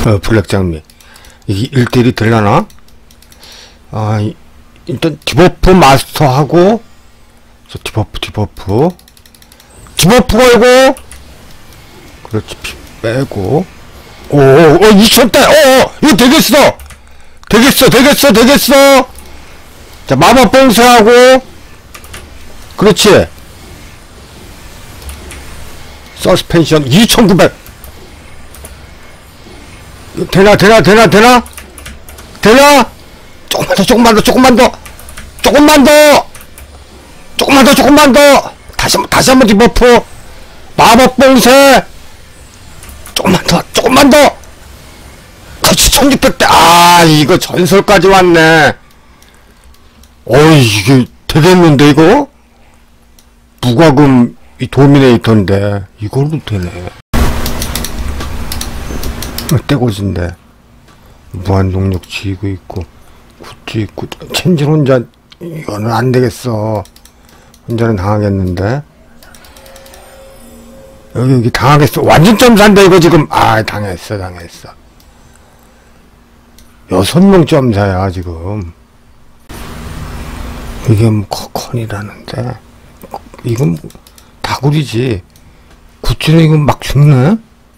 블랙장미. 이게 1대1이 되려나? 일단 디버프 마스터하고, 디버프 걸고, 그렇지, 피 빼고, 2,000대! 이거 되겠어! 자, 마법 봉쇄하고, 그렇지. 서스펜션 2,900. 되나? 조금만 더. 다시 한번 디버프. 마법 봉쇄. 조금만 더. 그렇지, 1,600대. 이거 전설까지 왔네. 이게 되겠는데, 이거? 무과금, 이 도미네이터인데, 이걸로 되네. 떼고진데. 무한동력 지고 있고, 굿즈 있고, 첸진 혼자, 이거는 안 되겠어. 혼자는 당하겠는데. 여기 당하겠어. 완전 점사인데, 이거 지금. 당했어. 6명 점사야, 지금. 이게 뭐, 커컨이라는데. 이건 다구리지. 굿즈는 이건 막 죽네?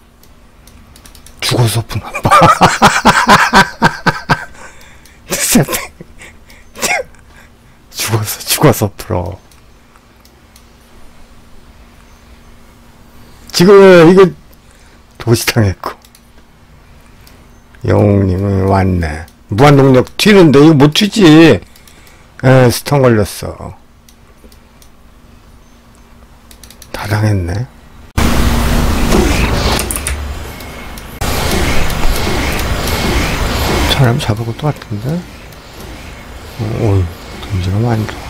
죽어서 푸나 봐. 죽어서 풀어. 지금 이거 도시당했고. 영웅님은 왔네. 무한동력 튀는데 이거 못 튀지. 스턴 걸렸어. 다 당했네. 사람 잡을 것도 같은데? 데미지가 많이 들어가네.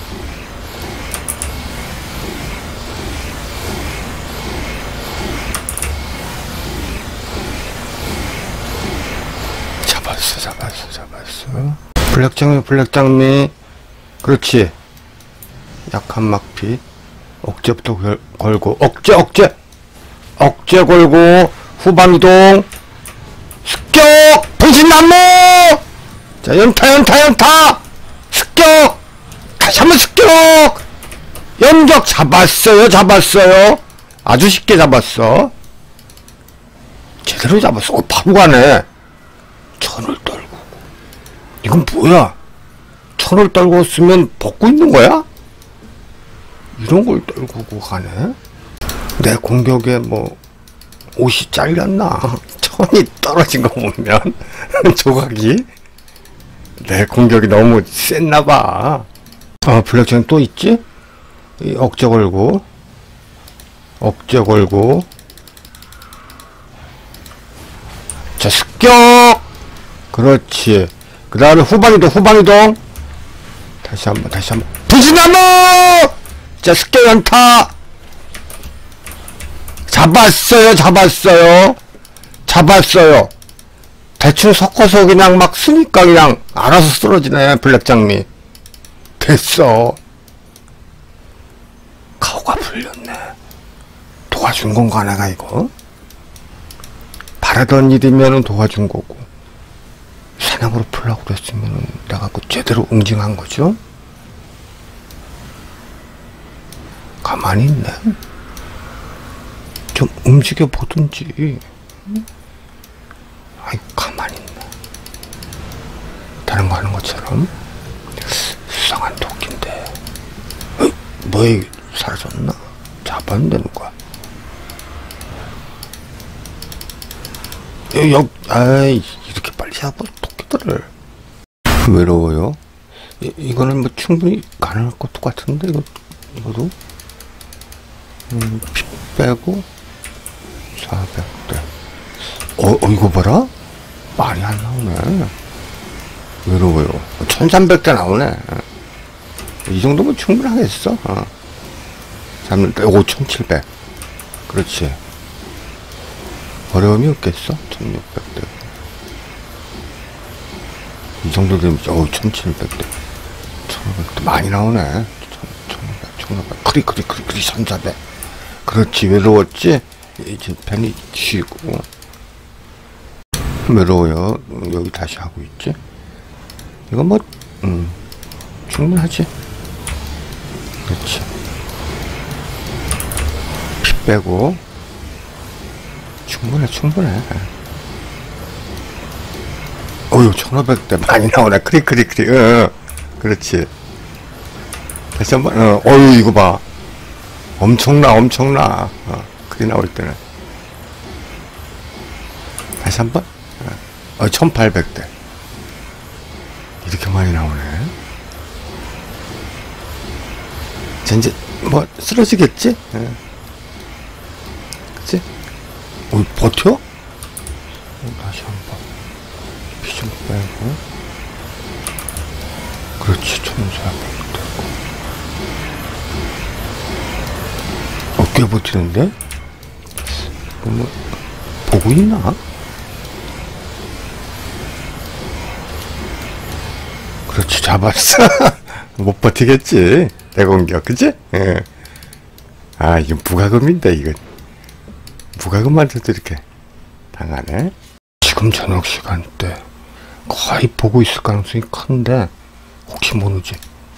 잡았어. 블랙장미. 그렇지. 약한 막피. 억제부터 걸고. 억제 걸고. 후방이동. 습격! 분신나무! 자, 연타! 습격! 다시 한번 습격! 연격! 잡았어요. 아주 쉽게 잡았어. 제대로 잡았어. 바로 가네. 천을 떨고. 이건 뭐야? 천을 떨고 쓰면 벗고 있는 거야? 이런 걸 떨고 가네? 내 공격에 뭐, 옷이 잘렸나? 천이 떨어진 거 보면 조각이 내 공격이 너무 셌나봐. 블랙전 또 있지? 억제 걸고 자, 습격. 그렇지. 그 다음에 후방이동 다시 한번 분신나무. 자, 습격 연타. 잡았어요. 대충 섞어서 그냥 막 쓰니까 그냥 알아서 쓰러지네, 블랙장미. 됐어. 가오가 풀렸네. 도와준 건가, 내가 이거? 바라던 일이면은 도와준 거고. 사냥으로 풀라고 그랬으면은 내가 그 제대로 응징한 거죠? 가만히 있네. 좀 움직여 보든지. 가만히 있네. 다른 거 하는 것처럼. 수상한 토끼인데. 뭐야, 사라졌나? 잡았는데, 누가? 이렇게 빨리 잡아, 토끼들을. 외로워요? 이거는 뭐 충분히 가능할 것도 같은데, 이거도? 피 빼고, 400대. 이거 봐라? 말이 안 나오네. 외로워요. 1300대 나오네. 이 정도면 충분하겠어. 잡는데, 5700. 그렇지. 어려움이 없겠어? 1600대. 이 정도 되면, 1700대. 1500대. 많이 나오네. 1500. 그리, 1400. 그렇지. 외로웠지? 이제 펜이 쉬고. 참 외로워요. 여기 다시 하고 있지. 이거 뭐 충분하지. 그렇지. 피 빼고 충분해. 어휴, 1500대 많이 나오네. 크리. 그렇지. 다시 한번. 어휴, 이거 봐. 엄청나. 크리 나올 때는. 다시 한번. 1800대. 이렇게 많이 나오네. 이제 뭐 쓰러지겠지? 그치? 버텨? 다시 한번 피 좀 빼고. 그렇지. 1400 되고. 꽤 버티는데? 뭐 보고 있나? 그렇지. 잡았어. 못 버티겠지. 대공격, 그치? 예. 아, 이건 무과금인데, 이건. 무과금한테도 이렇게 당하네. 지금 저녁 시간대 거의 보고 있을 가능성이 큰데, 혹시 모르지.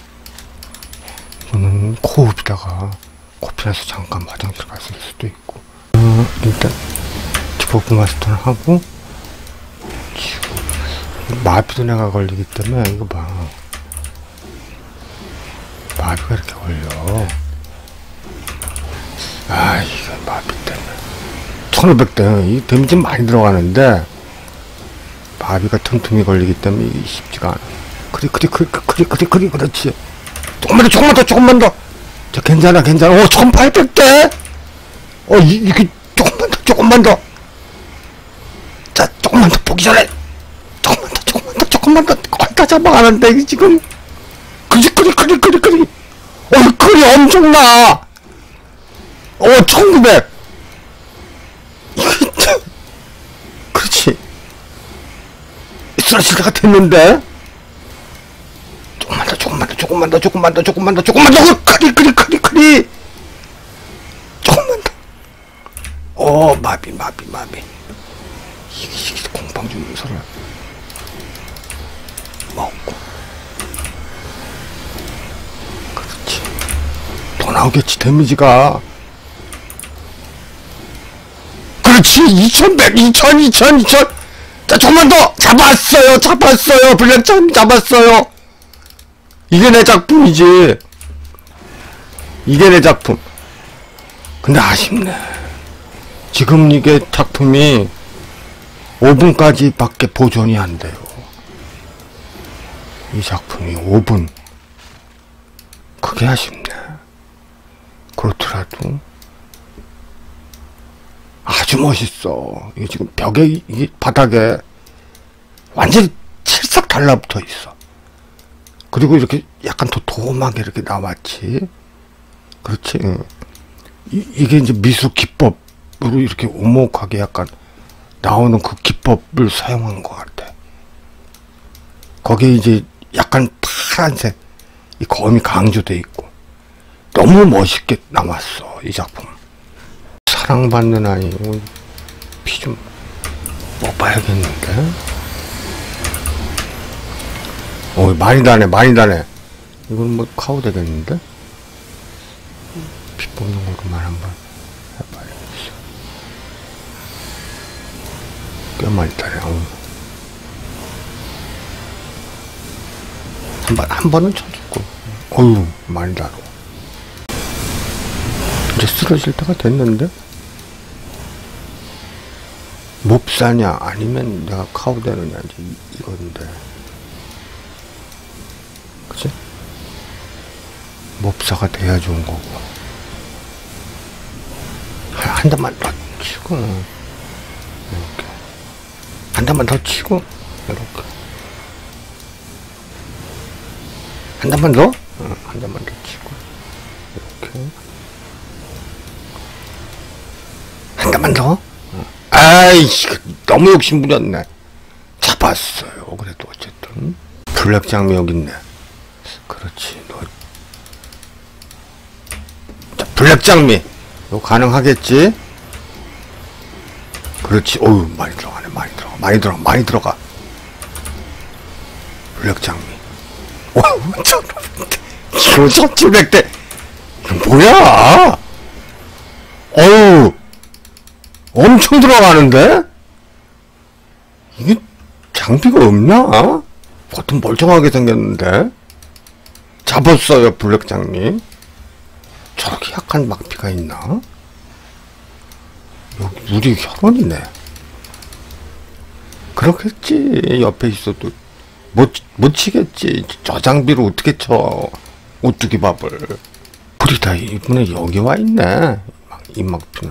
이거는 코흡이다가 코피나서 잠깐 화장실 갔을 수도 있고. 일단 디버프 마스터를 하고, 마비도 내가 걸리기 때문에 이거 봐. 마비가 이렇게 걸려. 아, 이거 마비 때문에 1500대. 이 데미지 많이 들어가는데 마비가 틈틈이 걸리기 때문에 이게 쉽지가 않아. 그리 그렇지. 조금만 더. 자, 괜찮아. 1800대. 이게 조금만 더. 자, 조금만 더 보기 전에. 조금만 더. 거의 다 잡아가는데, 이게 지금. 그리. 그리 엄청나. 1900. 그렇지. 쓰러질 때가 됐는데. 조금만 더. 그리. 조금만 더. 마비. 이게 공방 중에서를 먹고. 그렇지. 더 나오겠지, 데미지가. 그렇지. 2100, 2000. 자, 조금만 더. 잡았어요. 블랙점 잡았어요. 이게 내 작품이지. 이게 내 작품. 근데 아쉽네. 지금 이게 작품이 5분까지 밖에 보존이 안 돼요. 이 작품이 5분. 그게 아쉽네. 그렇더라도 아주 멋있어. 이게 지금 벽에, 이게 바닥에 완전히 칠삭 달라붙어 있어. 그리고 이렇게 약간 도톰하게 이렇게 나왔지. 그렇지. 이게 이제 미술 기법으로 이렇게 오목하게 약간 나오는 그 기법을 사용한 것 같아. 거기에 이제 약간 파란색 이 검이 강조돼 있고 너무 멋있게 나왔어, 이 작품. 사랑받는 아이. 피 좀 뽑아야겠는데. 많이 다네. 이건 뭐 카우 되겠는데? 피 뽑는 것만 한번 해봐야겠어. 꽤 많이 다네. 한 번은 쳐주고. 많이 다뤄. 이제 쓰러질 때가 됐는데? 몹사냐, 아니면 내가 카우 되느냐, 이건데. 그치? 몹사가 돼야 좋은 거고. 한 대만 더 치고, 이렇게. 한 대만 더 치고, 이렇게. 한 대만 더? 한 대만 더 치고, 이렇게. 한 대만 더? 아이씨, 너무 욕심부렸네. 잡았어요. 그래도 어쨌든. 블랙 장미 여기 있네. 그렇지. 자, 블랙 장미. 이거 가능하겠지? 그렇지. 많이 들어가네. 많이 들어가, 많이 들어가. 블랙장미. 와, 1700대. 뭐야? 어우, 엄청 들어가는데? 이게 장비가 없나? 보통 멀쩡하게 생겼는데? 잡았어요, 블랙장미. 저렇게 약한 막피가 있나? 여기 우리 혈원이네. 그렇겠지. 옆에 있어도 못 치겠지. 저 장비로 어떻게 쳐. 오뚜기 밥을. 불이 다 이번에 여기 와 있네. 이 막피는.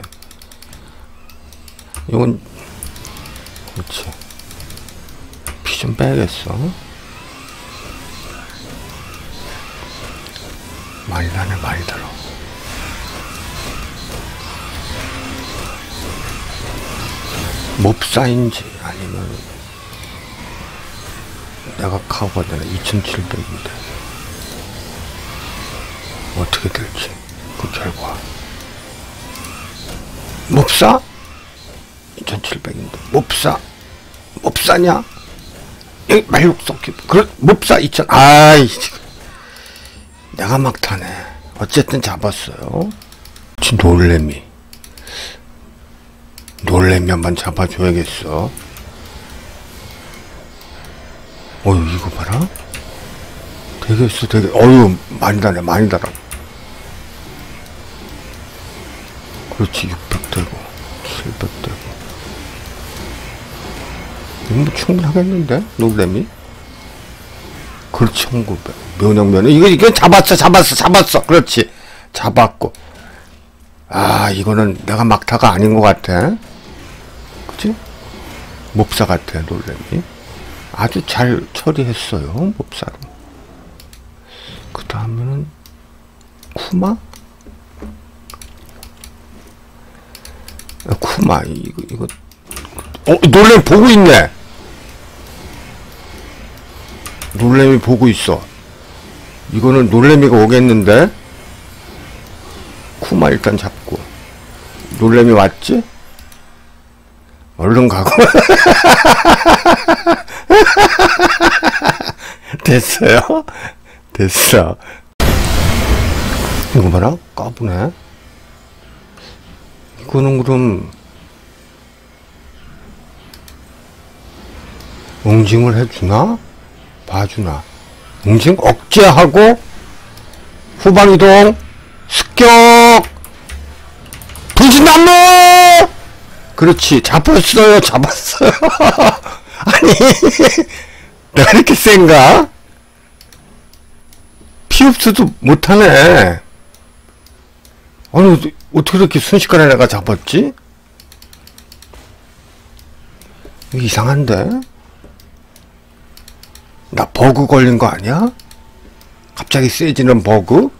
이건 그렇지. 피 좀 빼야겠어. 많이 나네, 많이 들어. 몹사인지 아니면 내가 카우가 되나 2700인데 어떻게 될지 그 결과. 몹사? 2700인데 몹사냐? 말육 섞이 그래. 몹사 2000. 아이, 내가 막 타네. 어쨌든 잡았어요. 놀래미 한번 잡아줘야겠어. 어휴, 이거 봐라. 되겠어, 되게. 어휴, 많이 달아, 많이 달아. 그렇지. 600 되고 700 되고. 이거 뭐 충분하겠는데? 놀래미. 그렇지. 1900 면역면. 이건 잡았어. 그렇지. 잡았고. 아, 이거는 내가 막타가 아닌 것 같아. 그치? 몹사 같아, 놀래미. 아주 잘 처리했어요, 몹사로. 그 다음에는 쿠마? 쿠마, 이거. 놀래미 보고 있네. 놀래미 보고 있어. 이거는 놀래미가 오겠는데? 쿠마 일단 잡고. 놀래미 왔지? 얼른 가고. 됐어요? 됐어. 이거 봐라. 까부네. 이거는 그럼 응징을 해주나? 봐주나? 응징 억제하고 후방이동 습격 분신난무. 그렇지. 잡았어요. 아니 내가 이렇게 센가? 피흡수도 못하네. 아니 어떻게 이렇게 순식간에 내가 잡았지? 이거 이상한데? 나 버그 걸린 거 아니야? 갑자기 세지는 버그?